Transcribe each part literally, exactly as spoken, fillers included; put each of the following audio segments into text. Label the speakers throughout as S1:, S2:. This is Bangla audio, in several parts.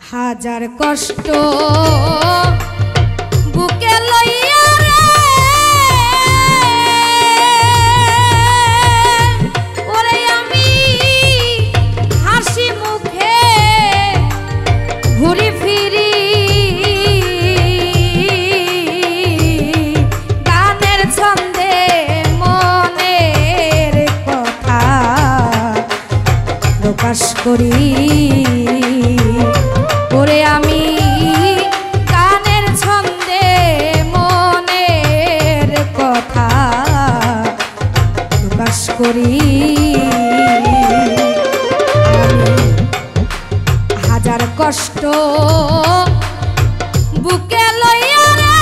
S1: হাজার কষ্ট বুকে লইয়া রে ওরে আমি হাসি মুখে ঘুরি ফিরি গানের ছন্দে মনের কথা প্রকাশ করি। ওরে আমি গানের ছন্দে মনের কথা প্রকাশ করি। হাজার কষ্ট বুকে লইয়া রে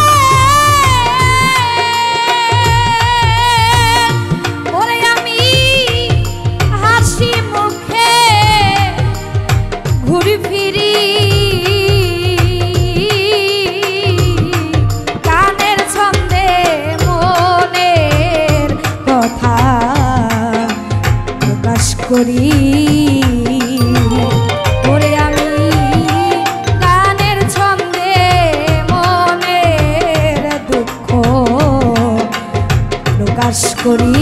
S1: ওরে আমি হাসি মুখে ঘুরি ফিরি গানের ছন্দে মনের কথা প্রকাশ করি। ওরে আমি গানের ছন্দে মনের দুঃখ প্রকাশ করি।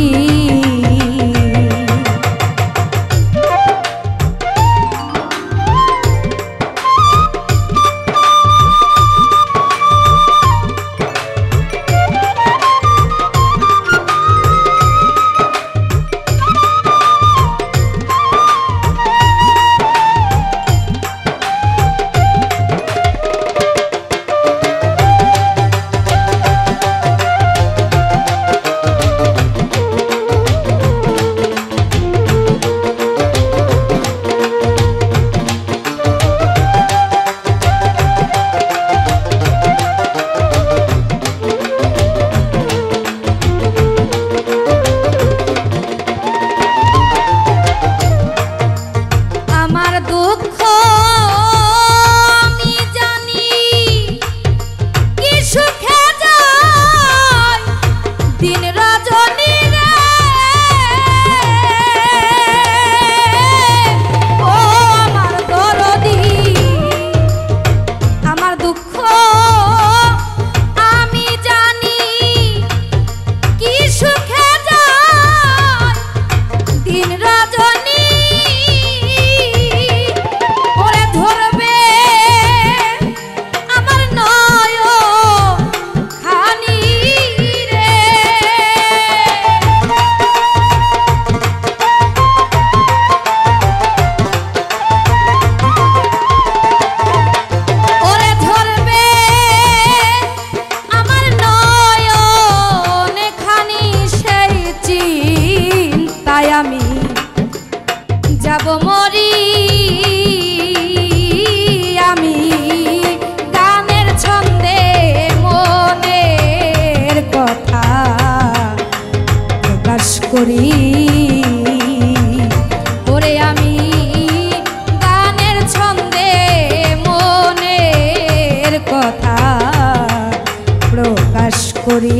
S1: যাব মরি আমি গানের ছন্দে মনের কথা প্রকাশ করি। ওরে আমি গানের ছন্দে মনের কথা প্রকাশ করি।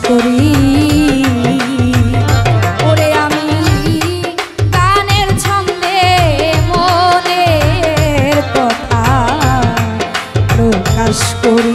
S1: করি। ওরে আমি গানের ছন্দে মনের কথা প্রকাশ করি।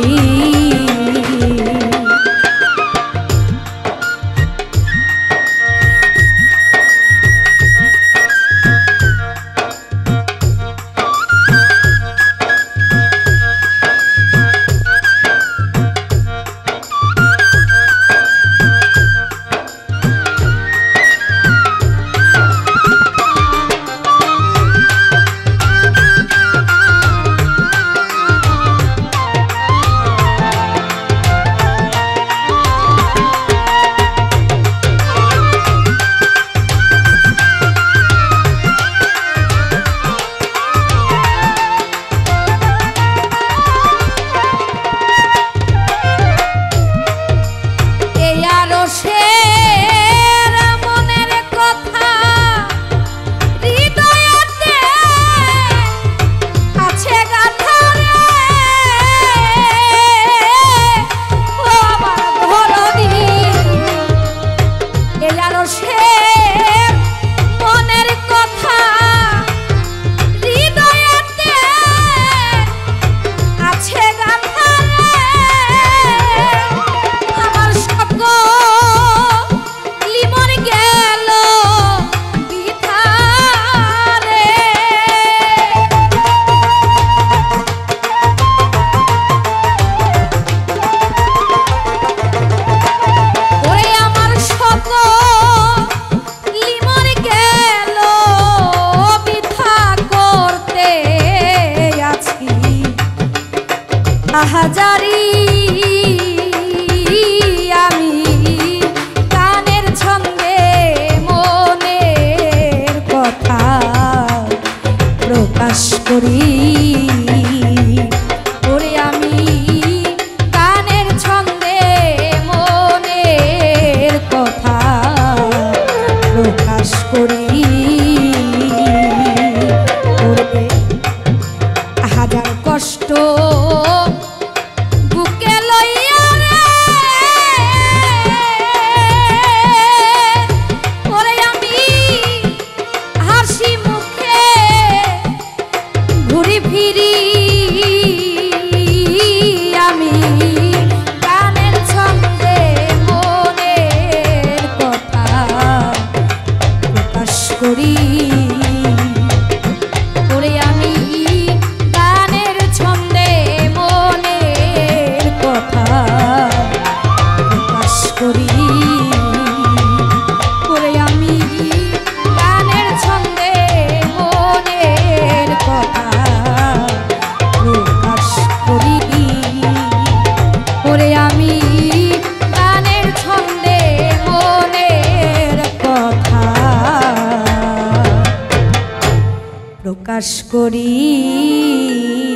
S1: হাজারি আমি গানের ছন্দে মনের কথা প্রকাশ করি। ওরে আমি গানের ছন্দে মনের কথা প্রকাশ করি। ওরে হাজার কষ্ট প্রকাশ করি।